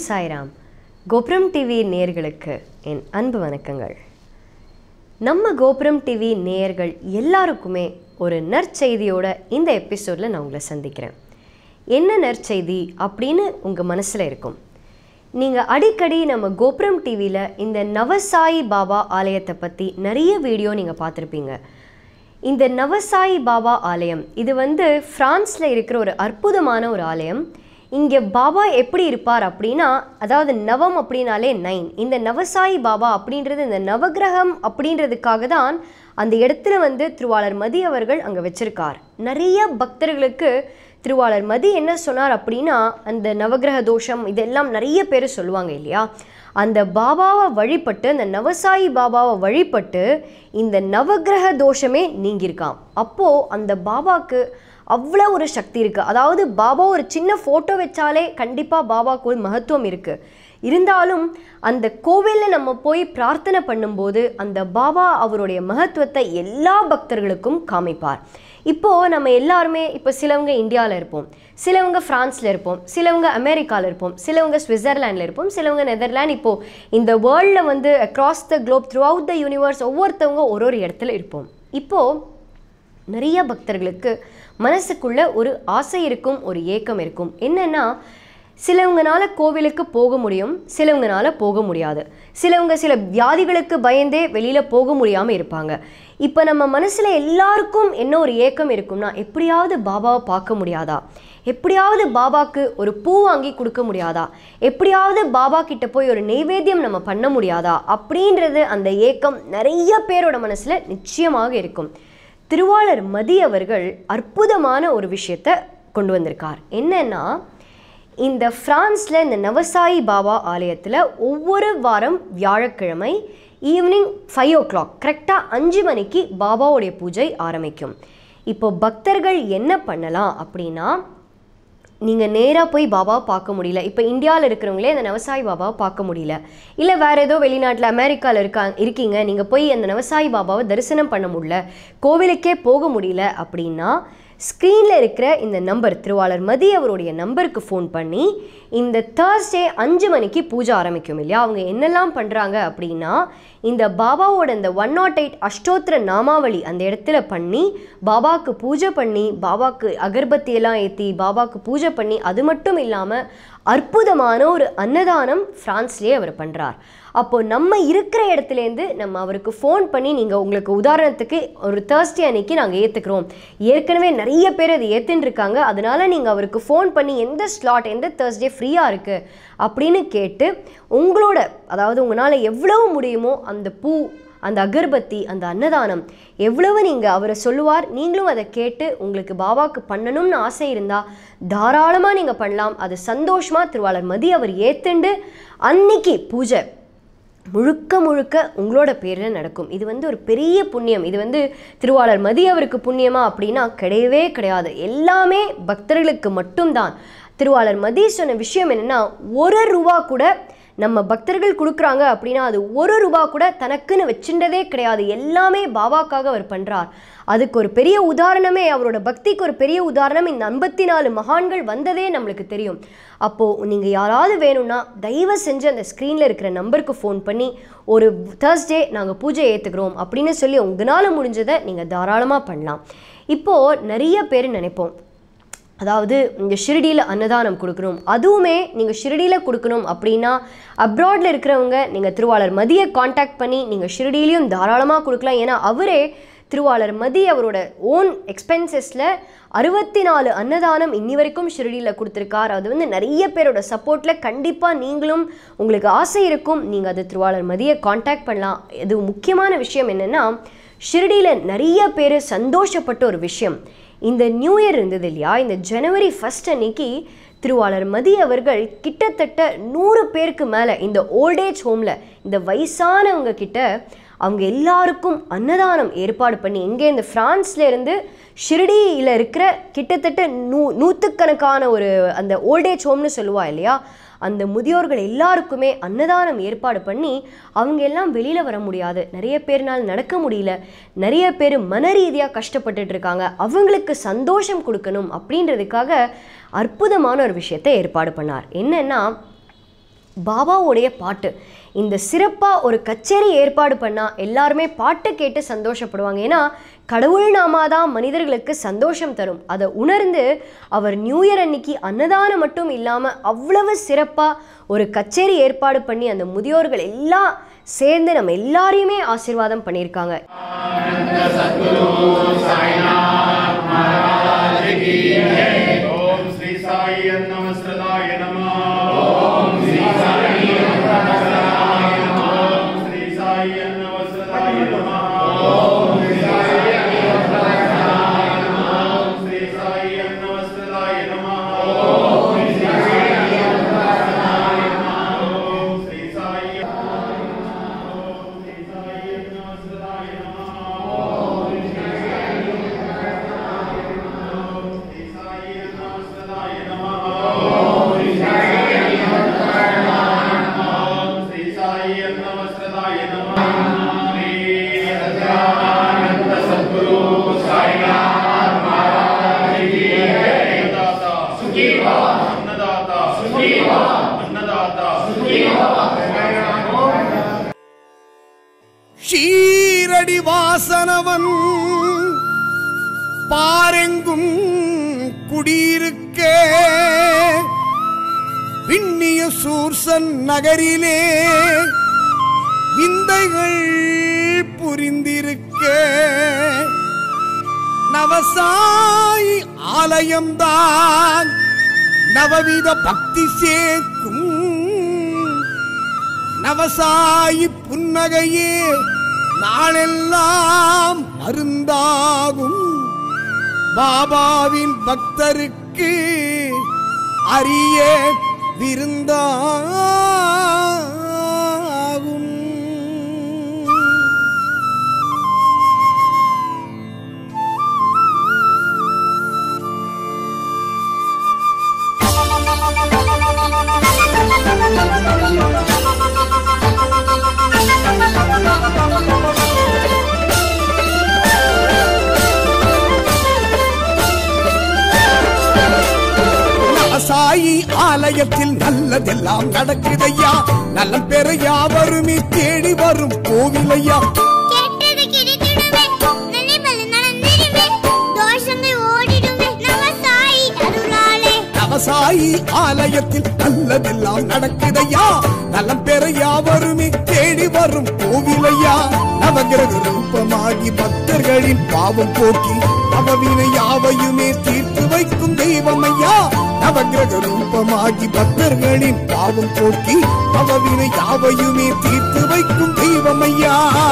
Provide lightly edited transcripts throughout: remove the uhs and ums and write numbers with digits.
சாய்ராம். கோபுரம் டிவி நேயர்களுக்கு என் அன்பு வணக்கங்கள். நம்ம கோபுரம் டிவி நேயர்கள் எல்லாருக்குமே ஒரு நற்செய்தியோட இந்த எபிசோடில் நான் உங்களை சந்திக்கிறேன். என்ன நற்செய்தி அப்படின்னு உங்கள் மனசில் இருக்கும். நீங்கள் அடிக்கடி நம்ம கோபுரம் டிவியில் இந்த நவசாயி பாபா ஆலயத்தை பற்றி நிறைய வீடியோ நீங்கள் பார்த்துருப்பீங்க. இந்த நவசாயி பாபா ஆலயம் இது ஃப்ரான்ஸில் இருக்கிற ஒரு அற்புதமான ஒரு ஆலயம். இங்கே பாபா எப்படி இருப்பார் அப்படின்னா, அதாவது நவம் அப்படின்னாலே 9. இந்த நவசாயி பாபா அப்படின்றது இந்த நவகிரகம் அப்படின்றதுக்காக தான் அந்த இடத்துல திருவாளர் மதி அவர்கள் அங்கே வச்சிருக்கார். நிறைய பக்தர்களுக்கு திருவாளர் மதி என்ன சொன்னார் அப்படின்னா, அந்த நவகிரக தோஷம் இதெல்லாம் நிறைய பேர் சொல்லுவாங்க இல்லையா. அந்த பாபாவை வழிபட்டு, அந்த நவசாயி பாபாவை வழிபட்டு இந்த நவகிரக தோஷமே நீங்கியிருக்கான். அப்போது அந்த பாபாவுக்கு அவ்வளோ ஒரு சக்தி இருக்குது. அதாவது பாபா ஒரு சின்ன ஃபோட்டோ வச்சாலே கண்டிப்பாக பாபாவுக்கு ஒரு மகத்துவம் இருக்குது. இருந்தாலும் அந்த கோவிலில் நம்ம போய் பிரார்த்தனை பண்ணும்போது அந்த பாபா அவருடைய மகத்துவத்தை எல்லா பக்தர்களுக்கும் காமிப்பார். இப்போது நம்ம எல்லாருமே சிலவங்க இந்தியாவில் இருப்போம், சிலவங்க ஃப்ரான்ஸில் இருப்போம், சிலவங்க அமெரிக்காவில் இருப்போம், சிலவங்க சுவிட்சர்லாண்டில் இருப்போம், சிலவங்க நெதர்லாண்ட். இப்போது இந்த வேர்ல்டில் across the globe, through the universe ஒவ்வொருத்தவங்க ஒரு இடத்துல இருப்போம். இப்போது நிறைய பக்தர்களுக்கு மனசுக்குள்ள ஒரு ஆசை இருக்கும், ஒரு ஏக்கம் இருக்கும். என்னென்னா, சிலவங்கனால கோவிலுக்கு போக முடியும், சிலவங்கனால போக முடியாது. சிலவங்க சில வியாதிகளுக்கு பயந்தே வெளியில் போக முடியாமல் இருப்பாங்க. இப்போ நம்ம மனசில் எல்லாருக்கும் என்ன ஒரு ஏக்கம் இருக்கும்னா, எப்படியாவது பாபாவை பார்க்க முடியாதா, எப்படியாவது பாபாவுக்கு ஒரு பூ வாங்கி கொடுக்க முடியாதா, எப்படியாவது பாபா கிட்ட போய் ஒரு நெய்வேத்தியம் நம்ம பண்ண முடியாதா அப்படின்றது அந்த ஏக்கம் நிறைய பேரோட மனசில் நிச்சயமாக இருக்கும். திருவாளர் மதி அவர்கள் அற்புதமான ஒரு விஷயத்தை கொண்டு வந்திருக்கார். என்னன்னா, இந்த ஃப்ரான்ஸில் இந்த நவசாயி பாபா ஆலயத்தில் ஒவ்வொரு வாரம் வியாழக்கிழமை ஈவினிங் 5 o'clock கரெக்டாக 5 மணிக்கு பாபாவுடைய பூஜை ஆரம்பிக்கும். இப்போ பக்தர்கள் என்ன பண்ணலாம் அப்படின்னா, நீங்கள் நேராக போய் பாபாவை பார்க்க முடியல, இப்போ இந்தியாவில் இருக்கிறவங்களே அந்த நவசாயி பாபாவை பார்க்க முடியல, இல்லை வேறு ஏதோ வெளிநாட்டில் அமெரிக்காவில் இருக்கீங்க, நீங்கள் போய் அந்த நவசாயி பாபாவை தரிசனம் பண்ண முடியல, கோவிலுக்கே போக முடியல அப்படின்னா, ஸ்க்ரீனில் இருக்கிற இந்த நம்பர், திருவாளர் மதி அவருடைய நம்பருக்கு ஃபோன் பண்ணி, இந்த தேர்ஸ்டே 5 மணிக்கு பூஜை ஆரம்பிக்கும் இல்லையா. அவங்க என்னெல்லாம் பண்ணுறாங்க அப்படின்னா, இந்த பாபாவோட இந்த 108 அஷ்டோத்திர நாமாவளி அந்த இடத்துல பண்ணி பாபாவுக்கு பூஜை பண்ணி, பாபாவுக்கு அகர்பத்தியெல்லாம் ஏற்றி பாபாவுக்கு பூஜை பண்ணி, அது மட்டும் இல்லாமல் அற்புதமான ஒரு அன்னதானம் ஃப்ரான்ஸ்லேயே அவர் பண்ணுறார். அப்போது நம்ம இருக்கிற இடத்துலேருந்து நம்ம அவருக்கு ஃபோன் பண்ணி, நீங்கள் உங்களுக்கு உதாரணத்துக்கு ஒரு தேர்ஸ்டே அன்னைக்கு நாங்கள் ஏற்றுக்கிறோம், ஏற்கனவே நிறைய பேர் அது ஏற்றுன்னு இருக்காங்க, அதனால் நீங்கள் அவருக்கு ஃபோன் பண்ணி எந்த ஸ்லாட் எந்த தேர்ஸ்டே ஃப்ரீயாக இருக்குது அப்படின்னு கேட்டு, உங்களோட அதாவது உங்களால் எவ்வளவு முடியுமோ அந்த பூ, அந்த அகர்பத்தி, அந்த அன்னதானம் எவ்வளவு நீங்கள் அவரை சொல்லுவார், நீங்களும் அதை கேட்டு உங்களுக்கு பாபாவுக்கு பண்ணணும்னு ஆசை இருந்தால் தாராளமாக நீங்கள் பண்ணலாம். அது சந்தோஷமாக திருவாளர் மதி அவர் ஏற்றுண்டு அன்னைக்கு பூஜை முழுக்க முழுக்க உங்களோட பேரில் நடக்கும். இது ஒரு பெரிய புண்ணியம். இது திருவாளர் மதி அவருக்கு புண்ணியமா அப்படின்னா கிடையவே கிடையாது. எல்லாமே பக்தர்களுக்கு மட்டும்தான். திருவாளர் மதி சொன்ன விஷயம் என்னென்னா, 1 ரூபா கூட நம்ம பக்தர்கள் கொடுக்குறாங்க அப்படின்னா அது 1 ரூபா கூட தனக்குன்னு வச்சுட்டதே கிடையாது. எல்லாமே பாபாக்காக அவர் பண்ணுறார். அதுக்கு ஒரு பெரிய உதாரணமே, அவரோட பக்திக்கு ஒரு பெரிய உதாரணம் இந்த 54 மகான்கள் வந்ததே நம்மளுக்கு தெரியும். அப்போது நீங்கள் யாராவது வேணும்னா தயவு செஞ்சு அந்த ஸ்க்ரீனில் இருக்கிற நம்பருக்கு ஃபோன் பண்ணி, ஒரு தேர்ஸ்டே நாங்கள் பூஜை ஏற்றுக்கிறோம் அப்படின்னு சொல்லி உங்களால் முடிஞ்சதை நீங்கள் தாராளமாக பண்ணலாம். இப்போது நிறைய பேர் நினைப்போம், அதாவது இங்கே ஷிரடியில் அன்னதானம் கொடுக்கணும், அதுவுமே நீங்கள் ஷிரடியில் கொடுக்கணும் அப்படின்னா அப்ராடில் இருக்கிறவங்க நீங்கள் திருவாளர் மதியை காண்டாக்ட் பண்ணி நீங்கள் ஷிரடியிலையும் தாராளமாக கொடுக்கலாம். ஏன்னா அவரே திருவாளர் மதி அவரோட ஓன் எக்ஸ்பென்சஸில் 64 அன்னதானம் இன்னி வரைக்கும் ஷிரடியில் கொடுத்துருக்கார். அது நிறைய பேரோட சப்போர்ட்டில் கண்டிப்பாக நீங்களும் உங்களுக்கு ஆசை இருக்கும், நீங்கள் அது திருவாளர் மதியை காண்டாக்ட் பண்ணலாம். இது முக்கியமான விஷயம் என்னென்னா, ஷிரடியில் நிறைய பேர் சந்தோஷப்பட்ட ஒரு விஷயம், இந்த நியூ இயர் இருந்தது இல்லையா, இந்த ஜனவரி 1 அன்னைக்கு திருவாளர் மதி அவர்கள் கிட்டத்தட்ட 100 பேருக்கு மேலே இந்த ஓல்டேஜ் ஹோமில் இந்த வயசானவங்க கிட்ட அவங்க எல்லாருக்கும் அன்னதானம் ஏற்பாடு பண்ணி, இங்கே இந்த ஃப்ரான்ஸ்லேருந்து ஷிரடியில் இருக்கிற கிட்டத்தட்ட 100கணக்கான ஒரு அந்த ஓல்டேஜ் ஹோம்னு சொல்லுவா இல்லையா, அந்த முதியோர்கள் எல்லாருக்குமே அன்னதானம் ஏற்பாடு பண்ணி, அவங்க எல்லாம் வெளியில் வர முடியாது, நிறைய பேர்னால் நடக்க முடியல, நிறைய பேர் மன ரீதியாக கஷ்டப்பட்டுட்டு இருக்காங்க, அவங்களுக்கு சந்தோஷம் கொடுக்கணும் அப்படின்றதுக்காக அற்புதமான ஒரு விஷயத்தை ஏற்பாடு பண்ணார். என்னென்னா, பாபாவுடைய பாட்டு. இந்த சிறப்பாக ஒரு கச்சேரி ஏற்பாடு பண்ணால் எல்லாருமே பாட்டு கேட்டு சந்தோஷப்படுவாங்க. ஏன்னா கடவுள் நாமாதான் மனிதர்களுக்கு சந்தோஷம் தரும். அதை உணர்ந்து அவர் நியூ இயர் அன்னைக்கு அன்னதானம் மட்டும் இல்லாமல் அவ்வளவு சிறப்பாக ஒரு கச்சேரி ஏற்பாடு பண்ணி அந்த முதியோர்கள் எல்லாம் சேர்ந்து நம்ம எல்லாரையுமே ஆசீர்வாதம் பண்ணியிருக்காங்க. ஷீரடி வாசனவன் பாரெங்கும் குடியிருக்க பின்னிய சூர்சன் நகரிலே விந்தைகள் புரிந்திருக்க நவசாய் ஆலயம்தான் நவவித பக்தி சேர்க்கும் நவசாயி புன்னகையே நாளெல்லாம் மருந்தாகும் பாபாவின் பக்தருக்கு அரிய விருந்தாகும். சாயி ஆலயத்தில் நல்லதெல்லாம் நடக்குதையா, நலம் பெற யாவருமே தேடி வரும் கோவிலையா. நவசாயி ஆலயத்தில் நல்லதெல்லாம் நடக்குதையா, நலம் பெற யாவருமே தேடி வரும் கோவிலையா. நவகிரக ரூபமாகி பக்தர்களின் பாவம் போக்கி நவவினை யாவையுமே தீர்த்து வைக்கும் தெய்வமையா. நவகிரக ரூபமாகி பக்தர்களின் பாவம் போக்கி நவவினை யாவையுமே தீர்த்து வைக்கும் தெய்வமையா.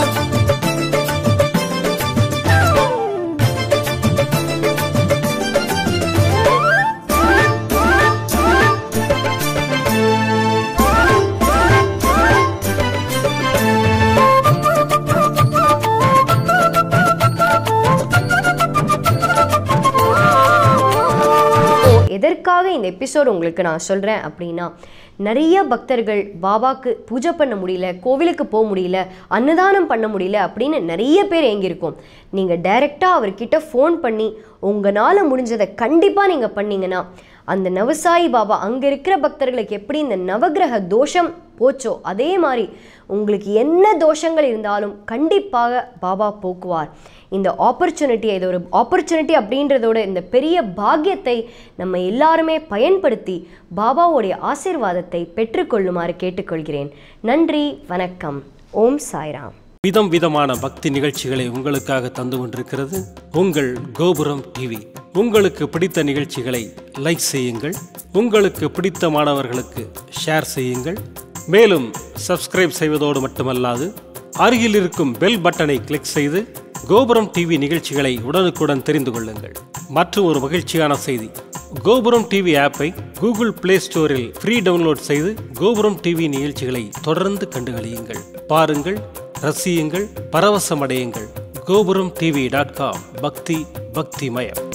எதற்காக இந்த எபிசோட் உங்களுக்கு நான் சொல்கிறேன் அப்படின்னா, நிறைய பக்தர்கள் பாபாவுக்கு பூஜை பண்ண முடியல, கோவிலுக்கு போக முடியல, அன்னதானம் பண்ண முடியல அப்படின்னு நிறைய பேர் எங்கிருக்கோம். நீங்கள் டைரெக்டாக அவர்கிட்ட ஃபோன் பண்ணி உங்களால் முடிஞ்சதை கண்டிப்பாக நீங்கள் பண்ணிங்கன்னா அந்த நவசாயி பாபா அங்கே இருக்கிற பக்தர்களுக்கு எப்படி இந்த நவகிரக தோஷம் போச்சோ அதே மாதிரி உங்களுக்கு என்ன தோஷங்கள் இருந்தாலும் கண்டிப்பாக பாபா போக்குவார். இந்த ஆப்பர்ச்சுனிட்டியை, இது ஒரு ஆப்பர்ச்சுனிட்டி அப்படின்றதோட இந்த பெரிய பாக்கியத்தை நம்ம எல்லாருமே பயன்படுத்தி பாபாவுடைய ஆசீர்வாதத்தை பெற்றுக்கொள்ளுமாறு கேட்டுக்கொள்கிறேன். நன்றி, வணக்கம். ஓம் சாய்ராம். விதம் விதமான பக்தி நிகழ்ச்சிகளை உங்களுக்காக தந்து கொண்டிருக்கிறது உங்கள் கோபுரம் டிவி. உங்களுக்கு பிடித்த நிகழ்ச்சிகளை லைக் செய்யுங்கள், உங்களுக்கு பிடித்த மாணவர்களுக்கு ஷேர் செய்யுங்கள். மேலும் சப்ஸ்கிரைப் செய்வதோடு மட்டுமல்லாது அருகில் இருக்கும் பெல் பட்டனை கிளிக் செய்து கோபுரம் டிவி நிகழ்ச்சிகளை உடனுக்குடன் தெரிந்து கொள்ளுங்கள். மற்றும் ஒரு மகிழ்ச்சியான செய்தி, கோபுரம் டிவி ஆப்பை கூகுள் பிளே ஸ்டோரில் ஃப்ரீ டவுன்லோட் செய்து கோபுரம் டிவி நிகழ்ச்சிகளை தொடர்ந்து கண்டுகளியுங்கள், பாருங்கள், ரசியுங்கள், பரவசமடையுங்கள். gopuramtv.com. பக்தி பக்திமயம்.